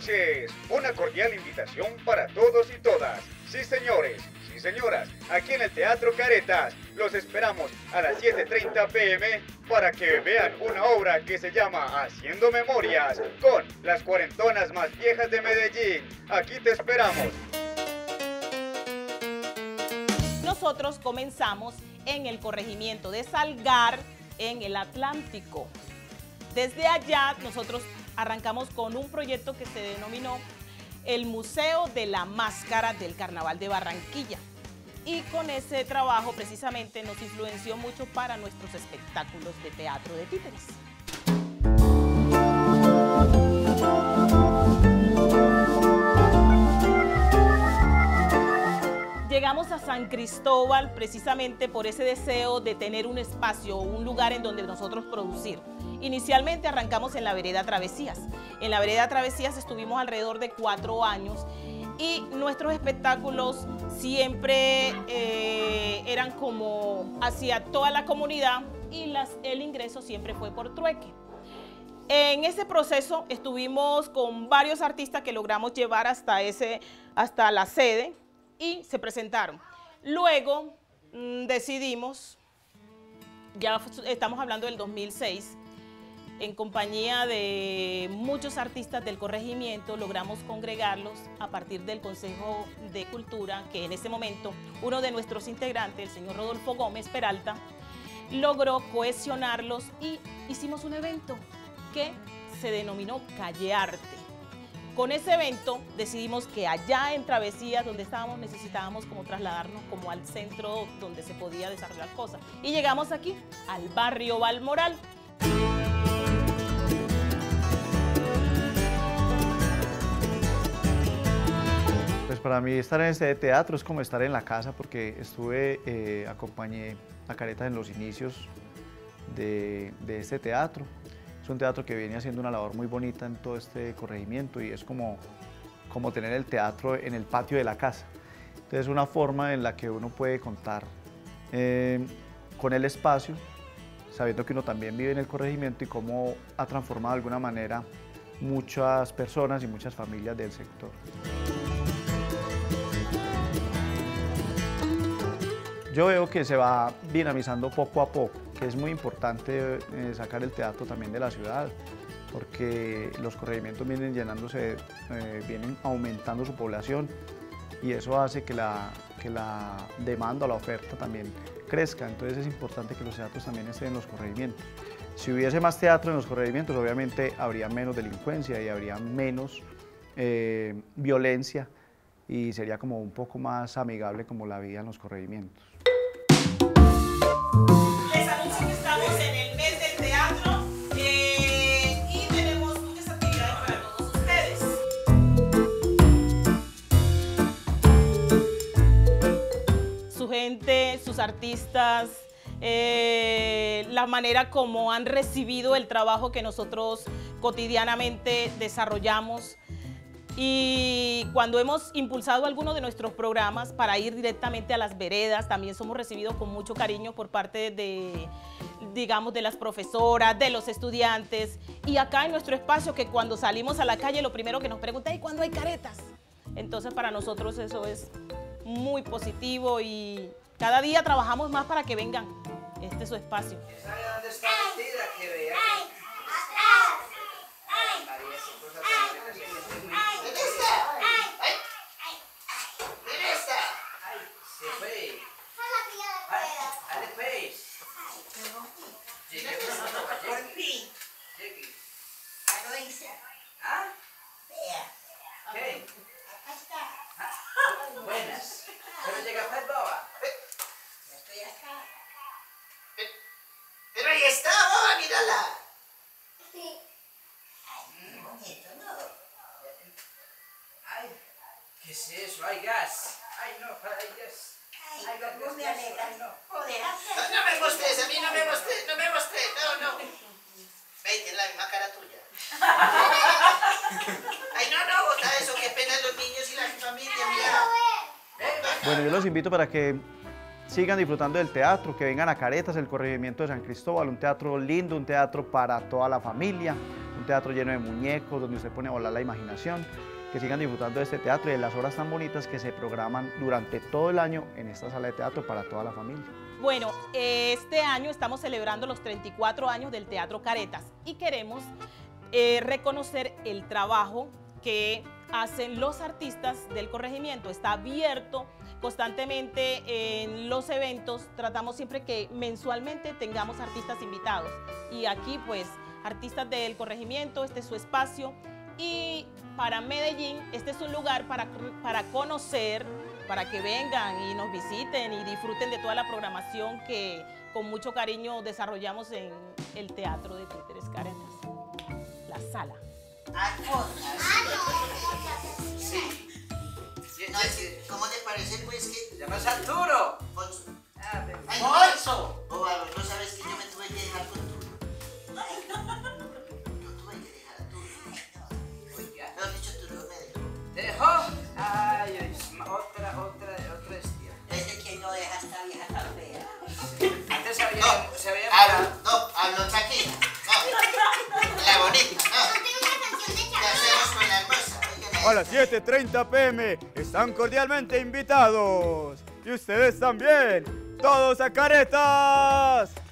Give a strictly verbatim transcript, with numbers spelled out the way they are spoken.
noches. Una cordial invitación para todos y todas. Sí, señores, sí, señoras, aquí en el Teatro Caretas los esperamos a las siete y treinta p m para que vean una obra que se llama Haciendo Memorias con las cuarentonas más viejas de Medellín. Aquí te esperamos. Nosotros comenzamos en el corregimiento de Salgar, en el Atlántico. Desde allá nosotros arrancamos con un proyecto que se denominó el Museo de la Máscara del Carnaval de Barranquilla. Y con ese trabajo precisamente nos influenció mucho para nuestros espectáculos de teatro de títeres. Llegamos a San Cristóbal precisamente por ese deseo de tener un espacio, un lugar en donde nosotros producir. Inicialmente arrancamos en la vereda Travesías. En la vereda Travesías estuvimos alrededor de cuatro años y nuestros espectáculos siempre eh, eran como hacia toda la comunidad y las, el ingreso siempre fue por trueque. En ese proceso estuvimos con varios artistas que logramos llevar hasta, ese, hasta la sede y se presentaron. Luego mmm, decidimos, ya estamos hablando del dos mil seis, en compañía de muchos artistas del corregimiento, logramos congregarlos a partir del Consejo de Cultura, que en ese momento uno de nuestros integrantes, el señor Rodolfo Gómez Peralta, logró cohesionarlos y hicimos un evento que se denominó Calle Arte. Con ese evento decidimos que allá en Travesías, donde estábamos, necesitábamos como trasladarnos como al centro donde se podía desarrollar cosas. Y llegamos aquí, al barrio Balmoral. Pues para mí estar en este teatro es como estar en la casa, porque estuve, eh, acompañé a Caretas en los inicios de, de este teatro. Es un teatro que viene haciendo una labor muy bonita en todo este corregimiento y es como, como tener el teatro en el patio de la casa. Entonces es una forma en la que uno puede contar eh, con el espacio, sabiendo que uno también vive en el corregimiento y cómo ha transformado de alguna manera muchas personas y muchas familias del sector. Yo veo que se va dinamizando poco a poco, que es muy importante eh, sacar el teatro también de la ciudad, porque los corregimientos vienen llenándose, eh, vienen aumentando su población y eso hace que la, que la demanda o la oferta también crezca. Entonces es importante que los teatros también estén en los corregimientos. Si hubiese más teatro en los corregimientos, obviamente habría menos delincuencia y habría menos eh, violencia y sería como un poco más amigable como la vida en los corregimientos. Les anuncio que estamos en el mes del teatro eh, y tenemos muchas actividades para todos ustedes. Su gente, sus artistas, eh, la manera como han recibido el trabajo que nosotros cotidianamente desarrollamos. Y cuando hemos impulsado algunos de nuestros programas para ir directamente a las veredas, también somos recibidos con mucho cariño por parte de, digamos, de las profesoras, de los estudiantes. Y acá en nuestro espacio, que cuando salimos a la calle, lo primero que nos preguntan es ¿cuándo hay caretas? Entonces para nosotros eso es muy positivo y cada día trabajamos más para que vengan. Este es su espacio. ¿Sabe dónde está vestida? Que vea. Buenas. ¿Pero llegaste al boba? Estoy acá. Pero ahí está, boba, mírala. Sí. Ay, qué bonito, ¿no? Ay, ¿qué es eso? Hay gas. Ay, no, ay, gas. Ay, Ay, gas, cómo gas, me gas, alegra. ay, no. Joder, no me mostres, a mí no me mostres, no me mostres, no, no. Ven, es la misma cara tuya. Ay, no, no, bota eso, qué pena los niños y la familia, mira. Bueno, yo los invito para que sigan disfrutando del teatro, que vengan a Caretas, el corregimiento de San Cristóbal, un teatro lindo, un teatro para toda la familia, un teatro lleno de muñecos, donde usted pone a volar la imaginación, que sigan disfrutando de este teatro y de las obras tan bonitas que se programan durante todo el año en esta sala de teatro para toda la familia. Bueno, este año estamos celebrando los treinta y cuatro años del Teatro Caretas y queremos eh, reconocer el trabajo que hacen los artistas del corregimiento. Está abierto constantemente en los eventos, tratamos siempre que mensualmente tengamos artistas invitados y aquí pues artistas del corregimiento, este es su espacio y para Medellín este es un lugar para, para conocer, para que vengan y nos visiten y disfruten de toda la programación que con mucho cariño desarrollamos en el Teatro de Títeres Caretas, la sala. Sí. No, es que, ¿cómo te parece pues que...? ¡Llamas Arturo! Alfonso. Ah, ven. ¡Ay, Alfonso! Bobalo, ¿no sabes que yo me tuve que dejar con Arturo? Yo tuve que dejar a Arturo. Oiga. Mejor dicho, Arturo me dejó. ¿Te dejó? Ay, es otra, otra, otra estia. Desde que no deja a esta vieja tan fea. Antes se había... No, se había hablo, no, hablo tranquila. No, la bonita, no. ¿Qué hacemos con la hermosa? Oigan, A las siete treinta p m están cordialmente invitados. Y ustedes también. ¡Todos a Caretas!